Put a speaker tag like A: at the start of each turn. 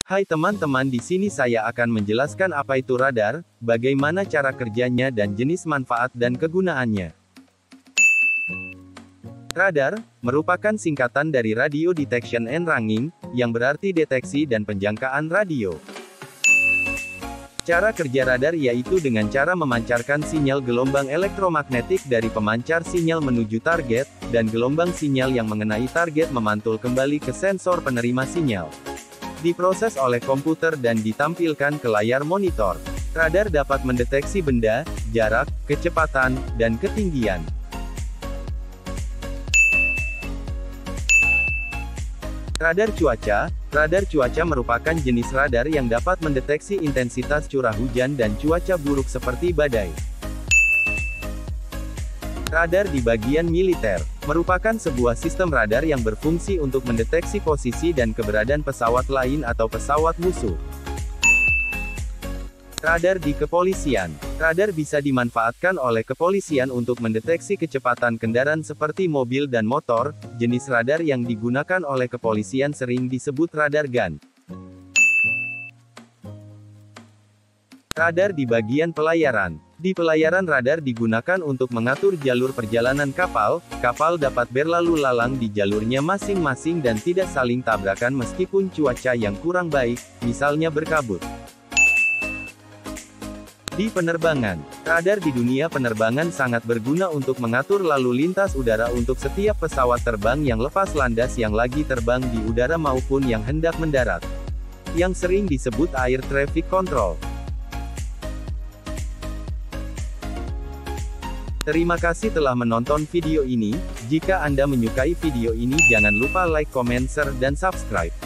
A: Hai teman-teman, di sini saya akan menjelaskan apa itu radar, bagaimana cara kerjanya dan jenis manfaat dan kegunaannya. Radar merupakan singkatan dari Radio Detection and Ranging, yang berarti deteksi dan penjangkaan radio. Cara kerja radar yaitu dengan cara memancarkan sinyal gelombang elektromagnetik dari pemancar sinyal menuju target, dan gelombang sinyal yang mengenai target memantul kembali ke sensor penerima sinyal. Diproses oleh komputer dan ditampilkan ke layar monitor. Radar dapat mendeteksi benda, jarak, kecepatan, dan ketinggian. Radar cuaca. Radar cuaca merupakan jenis radar yang dapat mendeteksi intensitas curah hujan dan cuaca buruk seperti badai. Radar di bagian militer merupakan sebuah sistem radar yang berfungsi untuk mendeteksi posisi dan keberadaan pesawat lain atau pesawat musuh. Radar di kepolisian. Radar bisa dimanfaatkan oleh kepolisian untuk mendeteksi kecepatan kendaraan seperti mobil dan motor. Jenis radar yang digunakan oleh kepolisian sering disebut radar gun. Radar di bagian pelayaran. Di pelayaran radar digunakan untuk mengatur jalur perjalanan kapal. Kapal dapat berlalu lalang di jalurnya masing-masing dan tidak saling tabrakan meskipun cuaca yang kurang baik, misalnya berkabut. Di penerbangan, radar di dunia penerbangan sangat berguna untuk mengatur lalu lintas udara untuk setiap pesawat terbang yang lepas landas yang lagi terbang di udara maupun yang hendak mendarat. Yang sering disebut air traffic control. Terima kasih telah menonton video ini. Jika Anda menyukai video ini jangan lupa like, comment, share, dan subscribe.